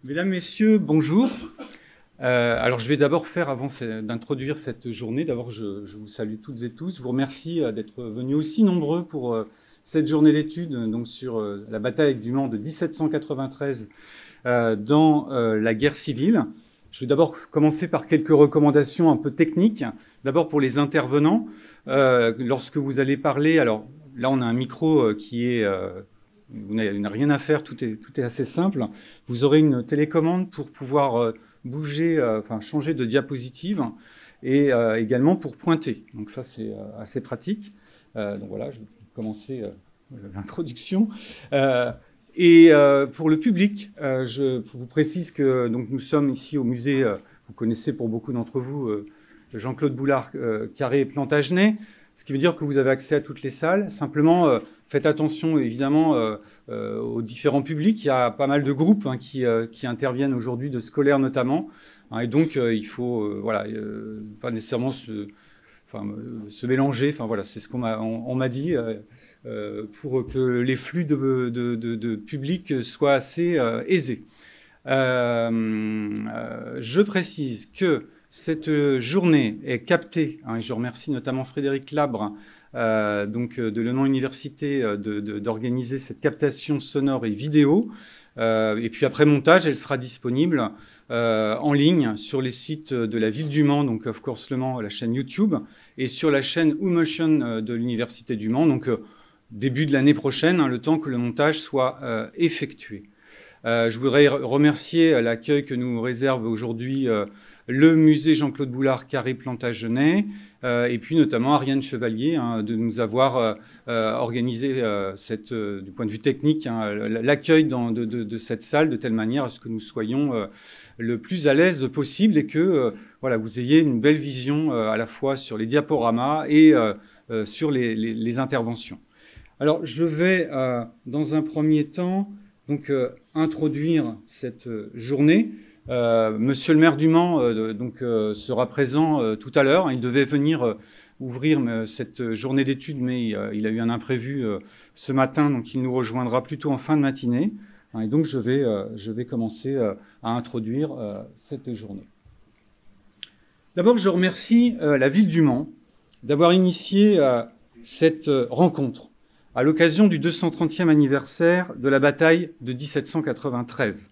Mesdames, Messieurs, bonjour. Alors, je vais d'abord faire, avant d'introduire cette journée, d'abord, je vous salue toutes et tous. Je vous remercie d'être venus aussi nombreux pour cette journée d'études donc sur la bataille du Mans de 1793 dans la guerre civile. Je vais d'abord commencer par quelques recommandations un peu techniques. D'abord, pour les intervenants, lorsque vous allez parler, alors là, on a un micro qui est... vous n'avez rien à faire, tout est assez simple. Vous aurez une télécommande pour pouvoir bouger, changer de diapositive et également pour pointer. Donc ça, c'est assez pratique. Donc voilà, je vais commencer l'introduction. Pour le public, je vous précise que donc, nous sommes ici au musée, vous connaissez pour beaucoup d'entre vous Jean-Claude Boulard, Carré et Plantagenet, ce qui veut dire que vous avez accès à toutes les salles. Simplement, faites attention évidemment aux différents publics. Il y a pas mal de groupes qui interviennent aujourd'hui, de scolaires notamment. Et donc, il faut pas nécessairement se mélanger. Enfin, voilà, c'est ce qu'on m'a dit pour que les flux de public soient assez aisés. Je précise que cette journée est captée, et je remercie notamment Frédéric Labre, de Lenoir Université, d'organiser cette captation sonore et vidéo. Et puis après montage, elle sera disponible en ligne sur les sites de la ville du Mans, donc of course Le Mans, la chaîne YouTube, et sur la chaîne Umotion de l'Université du Mans, donc début de l'année prochaine, le temps que le montage soit effectué. Je voudrais remercier l'accueil que nous réserve aujourd'hui le musée Jean-Claude Boulard Carré Plantagenet, et puis notamment Ariane Chevalier, de nous avoir organisé du point de vue technique l'accueil de cette salle de telle manière à ce que nous soyons le plus à l'aise possible et que vous ayez une belle vision à la fois sur les diaporamas et sur les interventions. Alors je vais dans un premier temps donc introduire cette journée. Monsieur le maire du Mans sera présent tout à l'heure. Il devait venir ouvrir cette journée d'études, mais il a eu un imprévu ce matin, donc il nous rejoindra plutôt en fin de matinée. Et donc je vais commencer à introduire cette journée. D'abord, je remercie la ville du Mans d'avoir initié cette rencontre à l'occasion du 230e anniversaire de la bataille de 1793.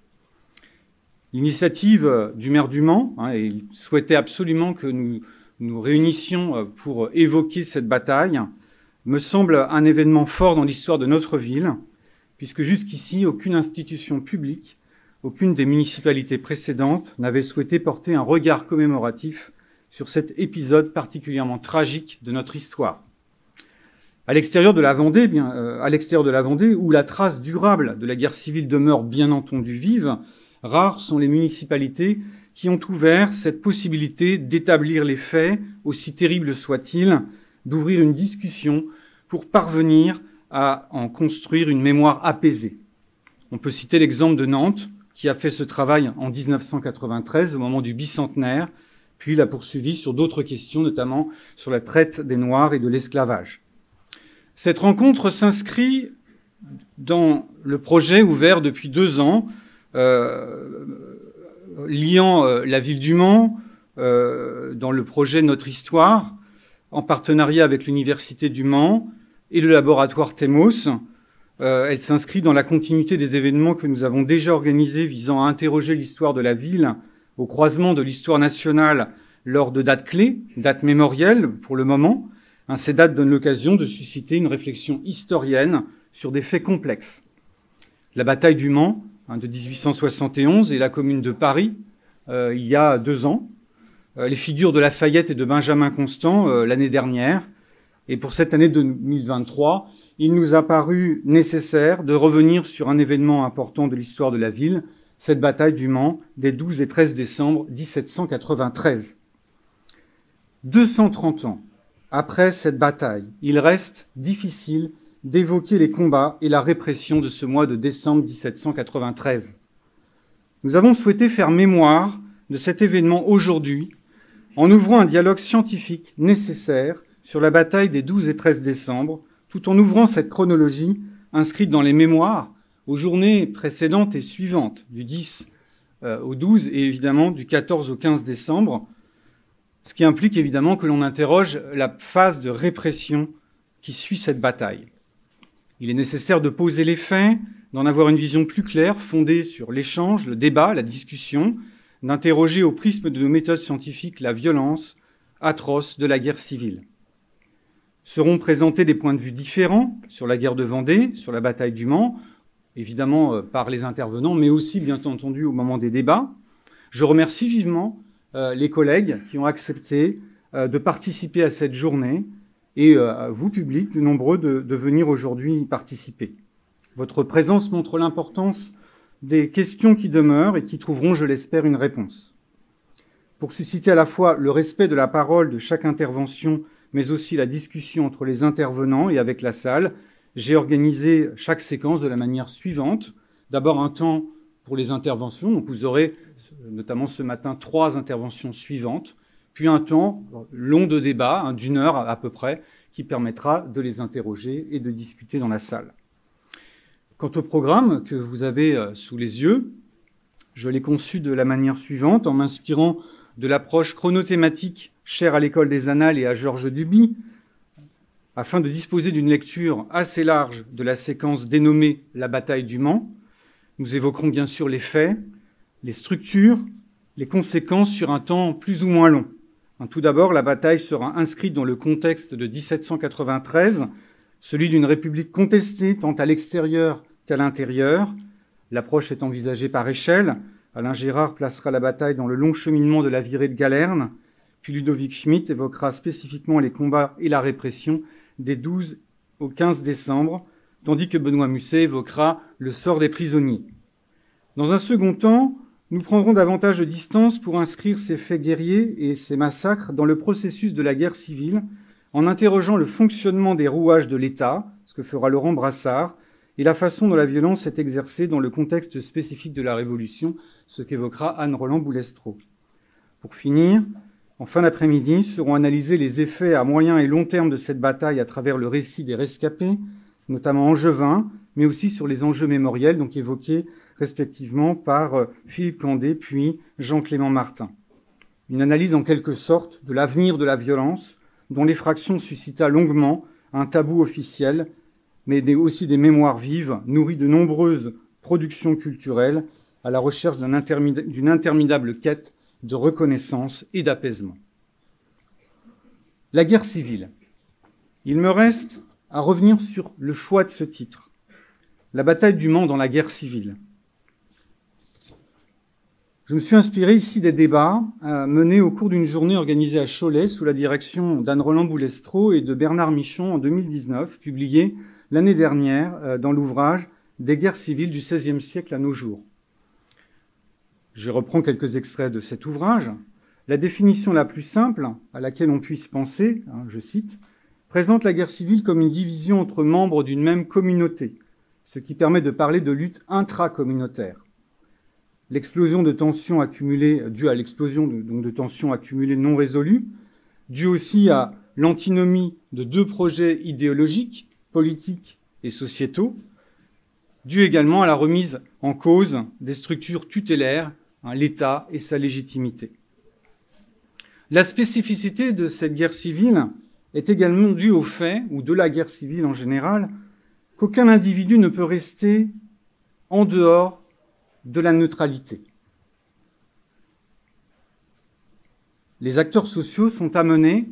L'initiative du maire du Mans, il souhaitait absolument que nous nous réunissions pour évoquer cette bataille, me semble un événement fort dans l'histoire de notre ville, puisque jusqu'ici, aucune institution publique, aucune des municipalités précédentes n'avait souhaité porter un regard commémoratif sur cet épisode particulièrement tragique de notre histoire. À l'extérieur de la Vendée, où la trace durable de la guerre civile demeure bien entendu vive, rares sont les municipalités qui ont ouvert cette possibilité d'établir les faits, aussi terribles soient-ils, d'ouvrir une discussion pour parvenir à en construire une mémoire apaisée. On peut citer l'exemple de Nantes, qui a fait ce travail en 1993, au moment du bicentenaire, puis l'a poursuivi sur d'autres questions, notamment sur la traite des Noirs et de l'esclavage. Cette rencontre s'inscrit dans le projet ouvert depuis 2 ans, liant la ville du Mans dans le projet Notre Histoire, en partenariat avec l'Université du Mans et le laboratoire Thémos. Elle s'inscrit dans la continuité des événements que nous avons déjà organisés visant à interroger l'histoire de la ville au croisement de l'histoire nationale lors de dates clés, dates mémorielles pour le moment. Ces dates donnent l'occasion de susciter une réflexion historienne sur des faits complexes. La bataille du Mans de 1871 et la Commune de Paris, il y a 2 ans. Les figures de Lafayette et de Benjamin Constant l'année dernière. Et pour cette année 2023, il nous a paru nécessaire de revenir sur un événement important de l'histoire de la ville, cette bataille du Mans des 12 et 13 décembre 1793. 230 ans après cette bataille, il reste difficile d'évoquer les combats et la répression de ce mois de décembre 1793. Nous avons souhaité faire mémoire de cet événement aujourd'hui en ouvrant un dialogue scientifique nécessaire sur la bataille des 12 et 13 décembre, tout en ouvrant cette chronologie inscrite dans les mémoires aux journées précédentes et suivantes du 10 au 12 et évidemment du 14 au 15 décembre, ce qui implique évidemment que l'on interroge la phase de répression qui suit cette bataille. Il est nécessaire de poser les faits, d'en avoir une vision plus claire, fondée sur l'échange, le débat, la discussion, d'interroger au prisme de nos méthodes scientifiques la violence atroce de la guerre civile. Seront présentés des points de vue différents sur la guerre de Vendée, sur la bataille du Mans, évidemment par les intervenants, mais aussi, bien entendu, au moment des débats. Je remercie vivement les collègues qui ont accepté de participer à cette journée et vous, public, de nombreux de venir aujourd'hui y participer. Votre présence montre l'importance des questions qui demeurent et qui trouveront, je l'espère, une réponse. Pour susciter à la fois le respect de la parole de chaque intervention, mais aussi la discussion entre les intervenants et avec la salle, j'ai organisé chaque séquence de la manière suivante. D'abord un temps pour les interventions, donc vous aurez notamment ce matin 3 interventions suivantes, puis un temps long de débat, d'1 heure à peu près, qui permettra de les interroger et de discuter dans la salle. Quant au programme que vous avez sous les yeux, je l'ai conçu de la manière suivante, en m'inspirant de l'approche chronothématique chère à l'École des Annales et à Georges Duby, afin de disposer d'une lecture assez large de la séquence dénommée « La bataille du Mans ». Nous évoquerons bien sûr les faits, les structures, les conséquences sur un temps plus ou moins long. Tout d'abord, la bataille sera inscrite dans le contexte de 1793, celui d'une république contestée tant à l'extérieur qu'à l'intérieur. L'approche est envisagée par échelle. Alain Gérard placera la bataille dans le long cheminement de la virée de Galerne, puis Ludovic Schmitt évoquera spécifiquement les combats et la répression des 12 au 15 décembre, tandis que Benoît Musset évoquera le sort des prisonniers. Dans un second temps, nous prendrons davantage de distance pour inscrire ces faits guerriers et ces massacres dans le processus de la guerre civile, en interrogeant le fonctionnement des rouages de l'État, ce que fera Laurent Brassard, et la façon dont la violence est exercée dans le contexte spécifique de la Révolution, ce qu'évoquera Anne Roland-Boulestreau. Pour finir, en fin d'après-midi, seront analysés les effets à moyen et long terme de cette bataille à travers le récit des rescapés, notamment angevins, mais aussi sur les enjeux mémoriels, donc évoqués respectivement par Philippe Candé puis Jean-Clément Martin. Une analyse en quelque sorte de l'avenir de la violence, dont l'effraction suscita longuement un tabou officiel, mais aussi des mémoires vives, nourries de nombreuses productions culturelles, à la recherche d'une interminable quête de reconnaissance et d'apaisement. La guerre civile. Il me reste à revenir sur le choix de ce titre. La bataille du Mans dans la guerre civile. Je me suis inspiré ici des débats menés au cours d'une journée organisée à Cholet sous la direction d'Anne Roland-Boulestreau et de Bernard Michon en 2019, publié l'année dernière dans l'ouvrage « Des guerres civiles du XVIe siècle à nos jours ». Je reprends quelques extraits de cet ouvrage. La définition la plus simple à laquelle on puisse penser, je cite, présente la guerre civile comme une division entre membres d'une même communauté, ce qui permet de parler de lutte intracommunautaire. L'explosion de tensions accumulées, due à l'explosion de tensions accumulées non résolues, due aussi à l'antinomie de 2 projets idéologiques, politiques et sociétaux, due également à la remise en cause des structures tutélaires, l'État et sa légitimité. La spécificité de cette guerre civile est également due au fait, ou de la guerre civile en général, qu'aucun individu ne peut rester en dehors de la neutralité. Les acteurs sociaux sont amenés,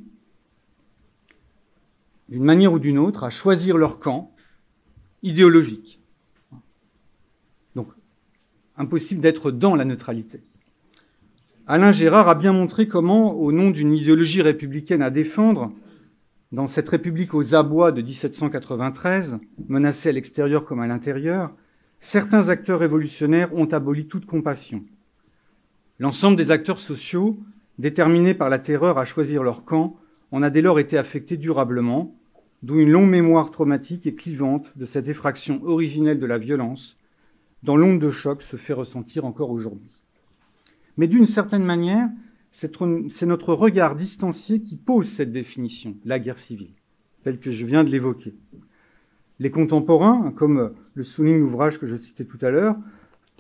d'une manière ou d'une autre, à choisir leur camp idéologique. Donc, impossible d'être dans la neutralité. Alain Gérard a bien montré comment, au nom d'une idéologie républicaine à défendre, dans cette République aux abois de 1793, menacée à l'extérieur comme à l'intérieur, certains acteurs révolutionnaires ont aboli toute compassion. L'ensemble des acteurs sociaux, déterminés par la terreur à choisir leur camp, en a dès lors été affectés durablement, d'où une longue mémoire traumatique et clivante de cette effraction originelle de la violence, dont l'onde de choc se fait ressentir encore aujourd'hui. Mais d'une certaine manière, c'est notre regard distancié qui pose cette définition, la guerre civile, telle que je viens de l'évoquer. Les contemporains, comme le souligne l'ouvrage que je citais tout à l'heure,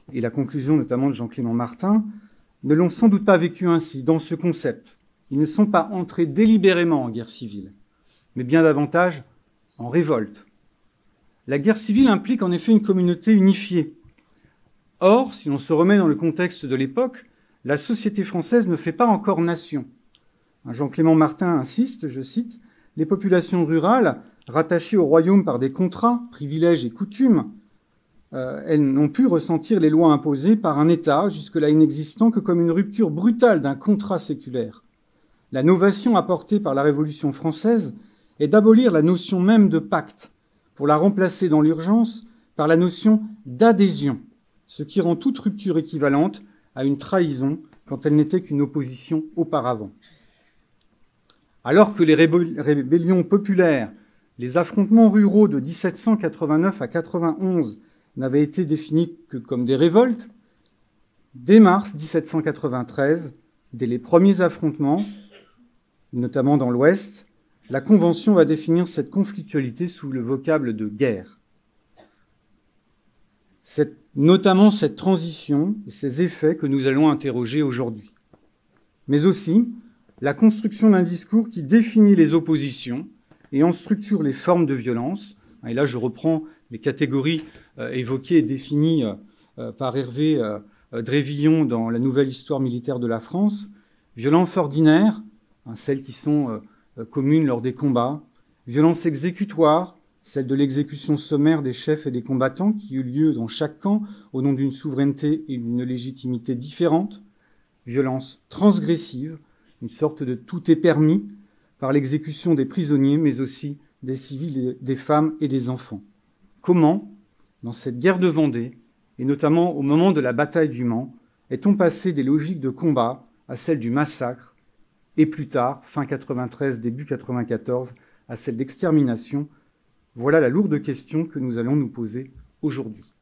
et la conclusion notamment de Jean-Clément Martin, ne l'ont sans doute pas vécu ainsi, dans ce concept. Ils ne sont pas entrés délibérément en guerre civile, mais bien davantage en révolte. La guerre civile implique en effet une communauté unifiée. Or, si l'on se remet dans le contexte de l'époque, la société française ne fait pas encore nation. Jean-Clément Martin insiste, je cite, « Les populations rurales, rattachées au royaume par des contrats, privilèges et coutumes, elles n'ont pu ressentir les lois imposées par un État, jusque-là inexistant que comme une rupture brutale d'un contrat séculaire. La novation apportée par la Révolution française est d'abolir la notion même de pacte, pour la remplacer dans l'urgence par la notion d'adhésion, ce qui rend toute rupture équivalente à une trahison quand elle n'était qu'une opposition auparavant. Alors que les rébellions populaires, les affrontements ruraux de 1789 à 91 n'avaient été définis que comme des révoltes, dès mars 1793, dès les premiers affrontements, notamment dans l'Ouest, la Convention va définir cette conflictualité sous le vocable de guerre. C'est notamment cette transition et ses effets que nous allons interroger aujourd'hui. Mais aussi la construction d'un discours qui définit les oppositions et en structure les formes de violence. Et là, je reprends les catégories évoquées et définies par Hervé Drévillon dans la Nouvelle Histoire militaire de la France. Violence ordinaire, celles qui sont communes lors des combats. Violence exécutoire, celle de l'exécution sommaire des chefs et des combattants qui eut lieu dans chaque camp au nom d'une souveraineté et d'une légitimité différentes. Violence transgressive, une sorte de tout est permis par l'exécution des prisonniers, mais aussi des civils, des femmes et des enfants. Comment, dans cette guerre de Vendée, et notamment au moment de la bataille du Mans, est-on passé des logiques de combat à celles du massacre, et plus tard, fin 93, début 94, à celle d'extermination? Voilà la lourde question que nous allons nous poser aujourd'hui.